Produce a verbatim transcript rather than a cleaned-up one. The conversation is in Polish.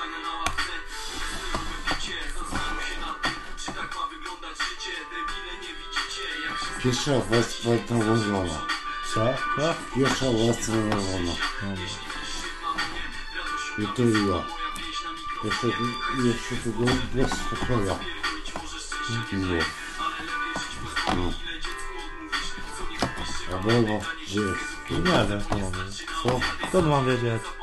Pierwsza warstwa nałożona. Co? Co? Pierwsza warstwa nałożona. I to ja. Jeszcze, jeszcze tego bez pokoja. No. No. A było, gdzie jest? Nie wiem, co mam wiedzieć. Co? Skąd mam wiedzieć?